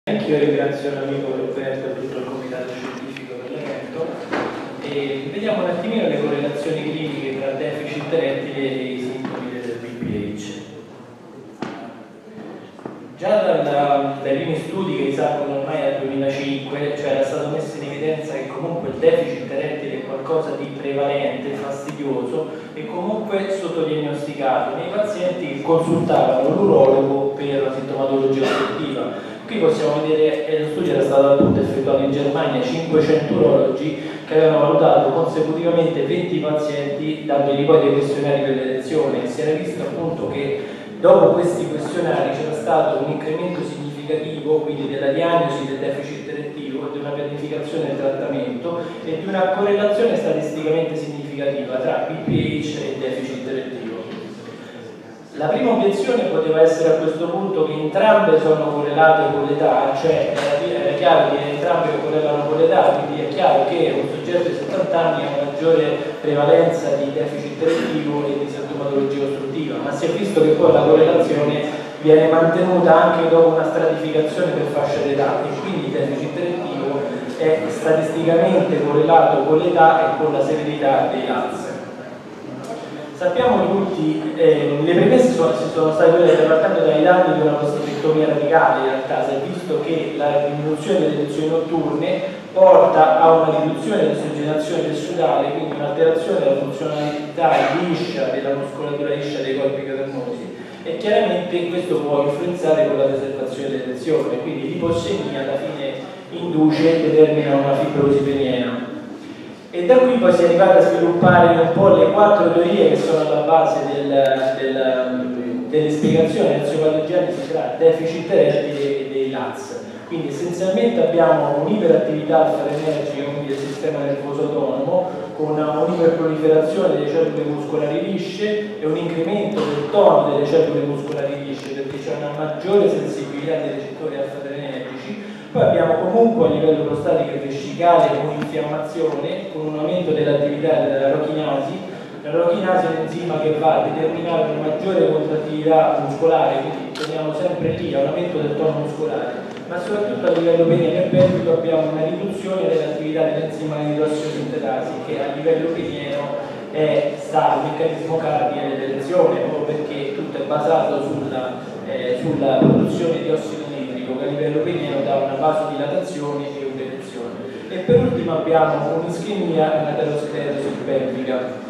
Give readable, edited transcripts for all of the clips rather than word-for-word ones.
Anch'io ringrazio l'amico Roberto e tutto il comitato scientifico per l'evento e vediamo un attimino le correlazioni cliniche tra deficit erettile e i sintomi del BPH. Già dai primi studi che risalgono ormai al 2005, cioè era stato messo in evidenza che comunque il deficit erettile è qualcosa di prevalente, fastidioso e comunque sottodiagnosticato nei pazienti che consultavano l'urologo per la sintomatologia ostruttiva. Qui possiamo vedere che lo studio era stato appunto effettuato in Germania, 500 urologi che avevano valutato consecutivamente 20 pazienti dandogli poi dei questionari per l'elezione, e si era visto appunto che dopo questi questionari c'era stato un incremento significativo quindi della diagnosi del deficit erettivo, di una pianificazione del trattamento e di una correlazione statisticamente significativa tra BPH e deficit erettivo. La prima obiezione poteva essere a questo punto che entrambe sono correlate con l'età, cioè era chiaro che entrambe correlano con l'età, quindi è chiaro che un soggetto di 70 anni ha una maggiore prevalenza di deficit erettivo e di sintomatologia ostruttiva, ma si è visto che poi la correlazione viene mantenuta anche dopo una stratificazione per fascia d'età e quindi il deficit erettivo è statisticamente correlato con l'età e con la severità dei LATS. Sappiamo tutti, le premesse si sono state quelle che partendo dai dati di una prostatectomia radicale, in realtà si è visto che la diminuzione delle lezioni notturne porta a una riduzione dell'ossigenazione tessurale, quindi un'alterazione della funzionalità liscia della muscolatura liscia dei corpi cavernosi e chiaramente questo può influenzare con la preservazione delle lezioni, quindi l'ipossemia alla fine induce e determina una fibrosi peniena. E da qui poi si è arrivati a sviluppare un po' le 4 teorie che sono alla base delle spiegazioni dell'eziopatogenesi tra deficit erettile e dei LATS. Quindi essenzialmente abbiamo un'iperattività alfa-adrenergica, quindi del sistema nervoso autonomo, con un'iperproliferazione delle cellule muscolari lisce e un incremento del tono delle cellule muscolari lisce perché c'è una maggiore sensibilità dei recettori alfa-adrenergici. Poi abbiamo comunque a livello prostatico e vescicale un'infiammazione con un aumento dell'attività della rochinasi. La rochinasi è un enzima che va a determinare una maggiore contrattività muscolare, quindi teniamo sempre lì a un aumento del tono muscolare, ma soprattutto a livello peniano e pelvico abbiamo una riduzione dell'attività dell'enzima nitrossisintetasi che a livello peniano sta al meccanismo cardine dell'elezione, proprio perché tutto è basato sulla produzione di ossido nitrico che a livello peniano dà una vasodilatazione e un'elezione. E per ultimo abbiamo un'ischemia e un'aterosclerosi pelvica.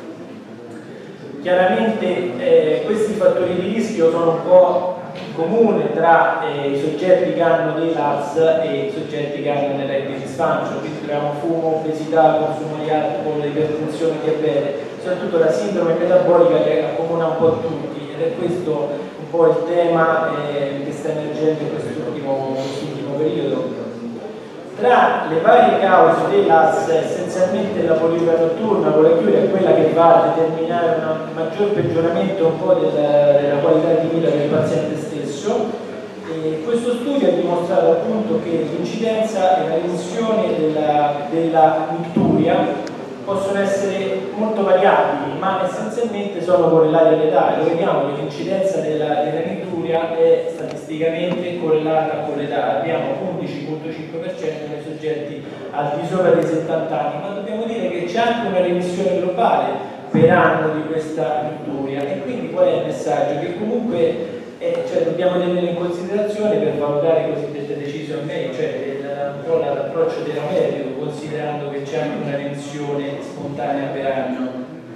Chiaramente questi fattori di rischio sono un po' comuni tra i soggetti che hanno dei LATS e i soggetti che hanno un'erectile dysfunction, quindi troviamo fumo, obesità, consumo di alcol, ipertensione, diabete, soprattutto la sindrome metabolica che accomuna un po' tutti ed è questo un po' il tema che sta emergendo in quest'ultimo periodo. Tra le varie cause dei LATS, essenzialmente la poliuria notturna con la chiusa è quella che va a determinare un maggior peggioramento un po' della qualità di vita del paziente stesso. E questo studio ha dimostrato appunto che l'incidenza e la remissione della nicturia possono essere molto variabili, ma essenzialmente sono correlati all'età. Lo vediamo che l'incidenza della nicturia è statisticamente correlata con l'età. Abbiamo 11,5% nei soggetti al di sopra dei 70 anni, ma dobbiamo dire che c'è anche una remissione globale per anno di questa nicturia. E quindi qual è il messaggio? Che comunque dobbiamo tenere in considerazione per valutare le cosiddette decision made, cioè un po' l'approccio terapeutico, considerando che c'è anche una remissione spontanea per anno.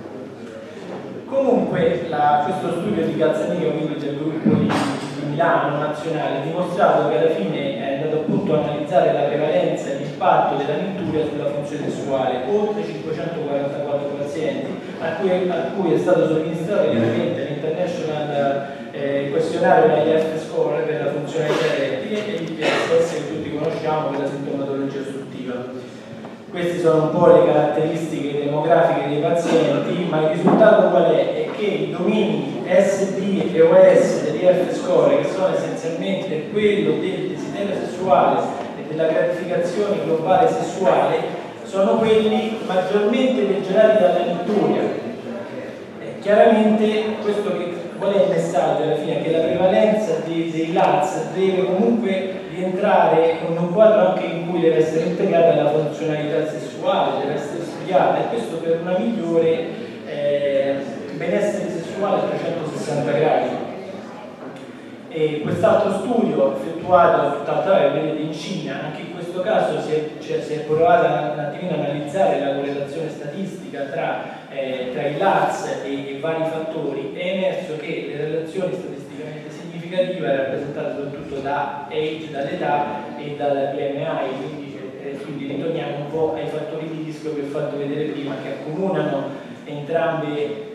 Comunque questo studio di Calzaniga, quindi del gruppo di Milano nazionale, ha dimostrato che alla fine è andato appunto a analizzare la prevalenza e l'impatto della nicturia sulla funzione sessuale, oltre 544 pazienti a cui è stato somministrato chiaramente l'International questionario IF score per la funzionalità erettile e l'IPSS che tutti conosciamo per la sintomatologia ostruttiva. Queste sono un po' le caratteristiche demografiche dei pazienti, ma il risultato qual è? È che i domini SD e OS dell'IF score, che sono essenzialmente quello del desiderio sessuale e della gratificazione globale sessuale, sono quelli maggiormente peggiorati dalla nicturia. Chiaramente questo che qual è il messaggio alla fine? Che la prevalenza dei LATS deve comunque rientrare in un quadro anche in cui deve essere integrata la funzionalità sessuale, deve essere studiata, e questo per una migliore benessere sessuale a 360 gradi. E quest'altro studio effettuato tutt'altra vedete in Cina, anche in questo caso si è provato un attimino a analizzare la correlazione statistica tra i LATS e vari fattori. È emerso che le relazioni statisticamente significative erano rappresentate soprattutto da age, dall'età e dal BMI, quindi ritorniamo un po' ai fattori di rischio che ho fatto vedere prima, che accomunano entrambe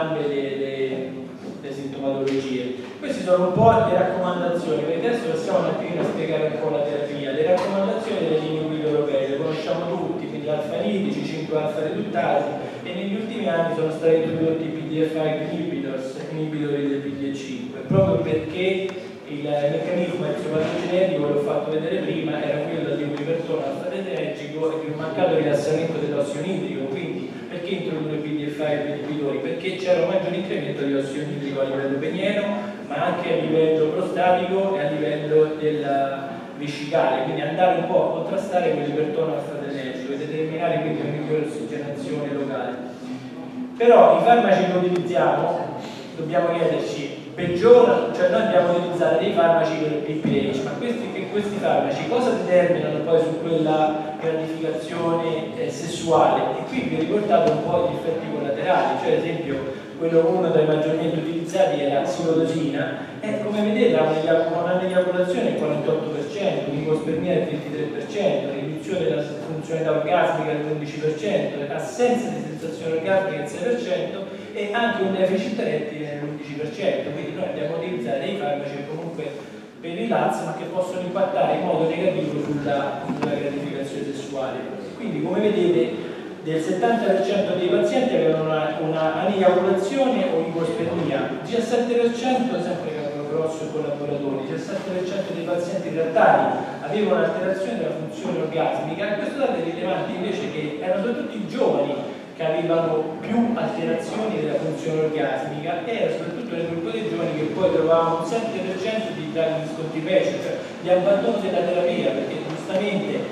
le sintomatologie. Queste sono un po' le raccomandazioni, perché adesso possiamo un attimino spiegare un po' la terapia. Le raccomandazioni delle linee guida europee le conosciamo tutti, quindi alfa-lidici, 5-alfa reduttasi, e negli ultimi anni sono stati introdotti i PDE5 inhibitors, inibitori del PDE5, proprio perché il meccanismo exopatogenetico, che l'ho fatto vedere prima, era quello di un ipertono alfa-adrenergico e di un mancato rilassamento dell'ossio nitrico. Quindi perché introdurre PDE5 inibitori? Perché c'era un maggiore incremento di ossio nitrico a livello penieno, ma anche a livello prostatico e a livello del vescicale, quindi andare un po' a contrastare quell'ipertono alfa-adrenergico e determinare quindi una migliore ossigenazione locale. Però i farmaci che utilizziamo, dobbiamo chiederci, peggiorano, cioè noi abbiamo utilizzato dei farmaci per il PPH, ma questi farmaci cosa determinano poi su quella gratificazione sessuale? E qui vi ho riportato un po' di effetti collaterali, cioè ad esempio uno dei maggiormente utilizzati è la xilotosina, e come vedete ha un'eiaculazione del 48%, un'icospermia del 23%, riduzione della funzionalità orgasmica del 11%, assenza di sensazione orgasmica del 6% e anche un deficit erettile dell'11%. Quindi noi abbiamo utilizzato dei farmaci che comunque per i LATS, ma che possono impattare in modo negativo sulla gratificazione sessuale. Quindi come vedete del 70% dei pazienti avevano una aniaculazione o icospermia, 17% sempre Capro Grosso e collaboratori, 17% dei pazienti trattati avevano un'alterazione della funzione orgasmica. Questo dato è rilevante invece che erano soprattutto i giovani che avevano più alterazioni della funzione orgasmica, e era soprattutto nel gruppo dei giovani che poi trovavamo un 7% di scontipecio, cioè di abbandono della terapia, perché giustamente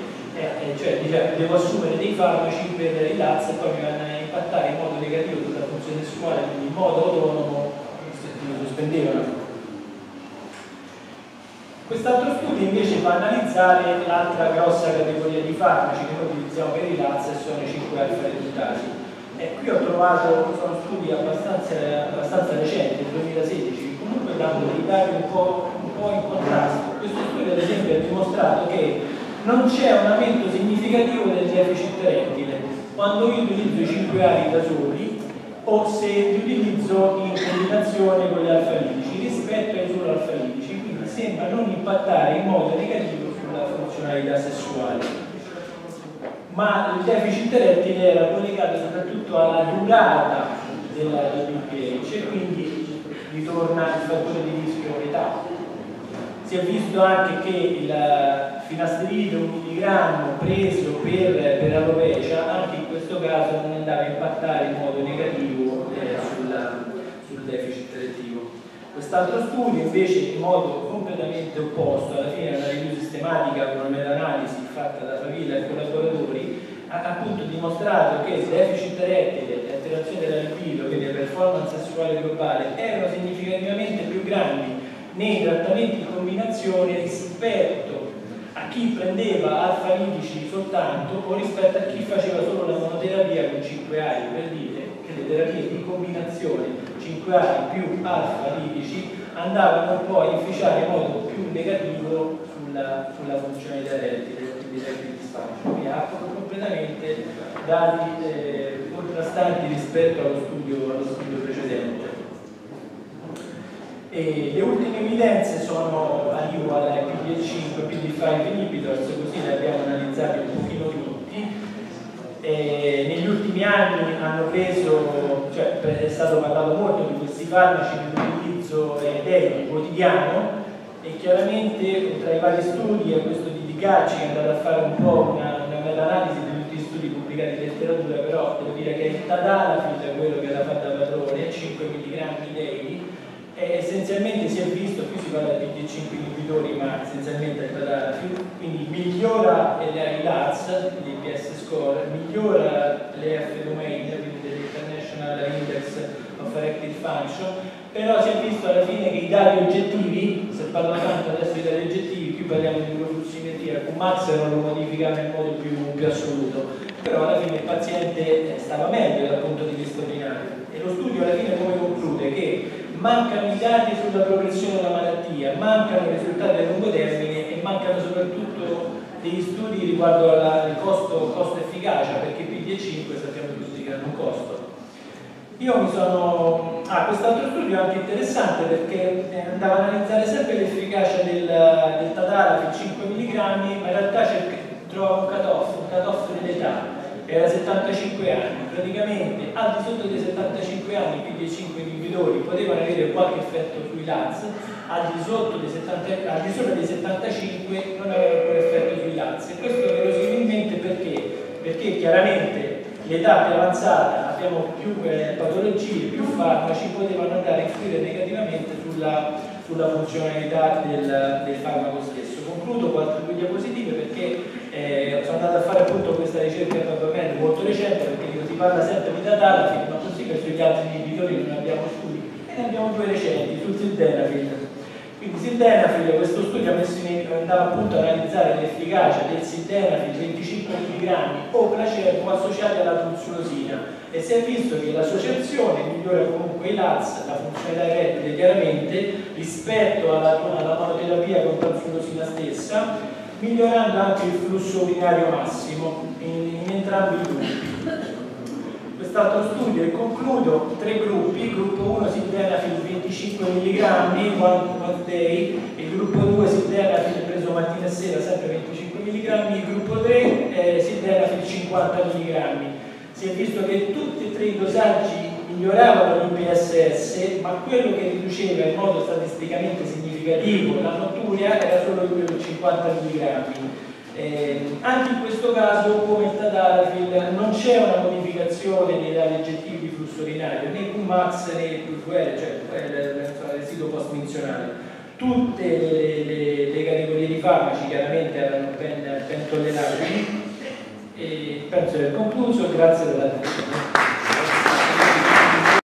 devo assumere dei farmaci per i LATS e poi mi vanno a impattare in modo negativo sulla funzione sessuale, quindi in modo autonomo mi sospendevano. Quest'altro studio invece va a analizzare l'altra grossa categoria di farmaci che noi utilizziamo per i LATS, e sono i 5-alfa reduttasi. Qui ho trovato, sono studi abbastanza recenti, del 2016, che comunque danno dei dati un po' in contrasto. Questo studio ad esempio ha dimostrato che non c'è un aumento significativo del deficit erettile quando io utilizzo i 5 ari da soli o se li utilizzo in combinazione con gli alfa-lidici rispetto ai solo alfa-lidici, quindi sembra non impattare in modo negativo sulla funzionalità sessuale. Ma il deficit erettile era collegato soprattutto alla durata del BPH, e quindi ritorna il fattore di rischio età. Si è visto anche che il finasteride 1 mg preso per alopecia, anche in questo caso non andava a impattare in modo negativo sul deficit erettivo. Quest'altro studio invece in modo completamente opposto, alla fine è una review sistematica con una meta-analisi fatta da Favilla e collaboratori, ha appunto dimostrato che il deficit erettile, le alterazioni della libido, quindi le performance sessuali globali, erano significativamente più grandi nei trattamenti in combinazione rispetto a chi prendeva alfa-lidici soltanto o rispetto a chi faceva solo la monoterapia con 5 ari, per dire che le terapie di combinazione 5 ari più alfa-lidici andavano un po' a inficiare in modo più negativo sulla funzionalità erettile, quindi erettile disfunction. Quindi ha completamente dati contrastanti rispetto allo studio precedente. E le ultime evidenze sono arrivo alla PDE5 e PD5 inhibitors, così le abbiamo analizzate un pochino tutti. Negli ultimi anni hanno preso, cioè è stato parlato molto di questi farmaci nell'utilizzo quotidiano, e chiaramente tra i vari studi è questo di Cacci che è andato a fare un po' una meta-analisi di tutti gli studi pubblicati in letteratura, però devo dire che il Tadalafil, quello che era fatto da padrone, 5 mg daily, essenzialmente si è visto, qui si parla di PD5 inibitori, ma essenzialmente il tadalafil, quindi migliora i LATS, quindi il PS score, migliora l'EF domain, quindi l'International Index of Erectile Function, però si è visto alla fine che i dati oggettivi, se parlo tanto adesso di dati oggettivi, qui parliamo di microflussimetria, Qmax non lo modifica nel modo più assoluto, però alla fine il paziente stava meglio dal punto di vista ordinario. E lo studio alla fine come conclude? Che mancano i dati sulla progressione della malattia, mancano i risultati a lungo termine e mancano soprattutto degli studi riguardo al costo-efficacia, perché PD5 sappiamo tutti che hanno un costo. Io mi sono... quest'altro studio è anche interessante perché andava a analizzare sempre l'efficacia del tadalafil 5 mg, ma in realtà trova un cut-off dell'età. Era 75 anni, praticamente al di sotto dei 75 anni i PD5 inibitori potevano avere qualche effetto sui LATS, al di sopra dei 75 non avevano alcun effetto sui LATS, e questo verosimilmente perché chiaramente l'età più avanzata, abbiamo più patologie, più farmaci, potevano andare a influire negativamente sulla funzionalità del farmaco stesso. Concludo con altre due diapositive perché sono andato a fare appunto questa ricerca molto recente, perché si parla sempre di tadalafil, ma così per sugli altri inibitori non abbiamo studi, e ne abbiamo due recenti sul sildenafil. Quindi sildenafil, questo studio andava appunto a analizzare l'efficacia del sildenafil 25 mg o placebo associati alla trunsulosina, e si è visto che l'associazione migliora comunque i LATS, la funzionalità erettile chiaramente, rispetto alla monoterapia con trunsulosina stessa, migliorando anche il flusso urinario massimo in entrambi i gruppi. Quest'altro studio, e concludo, 3 gruppi, gruppo 1 sildenafil 25 mg one day, il gruppo 2 sildenafil preso mattina e sera sempre 25 mg, il gruppo 3 sildenafil 50 mg. Si è visto che tutti e 3 i dosaggi miglioravano l'IPSS, ma quello che riduceva in modo statisticamente significativo la notturia era solo il 50 mg. Anche in questo caso, come il tadalafil, non c'è una modificazione dei dati oggettivi di flusso urinario, né Qmax né PV, cioè il residuo post-menzionale. Tutte le categorie di farmaci chiaramente erano ben tollerabili, e penso di aver concluso. Grazie per l'attenzione.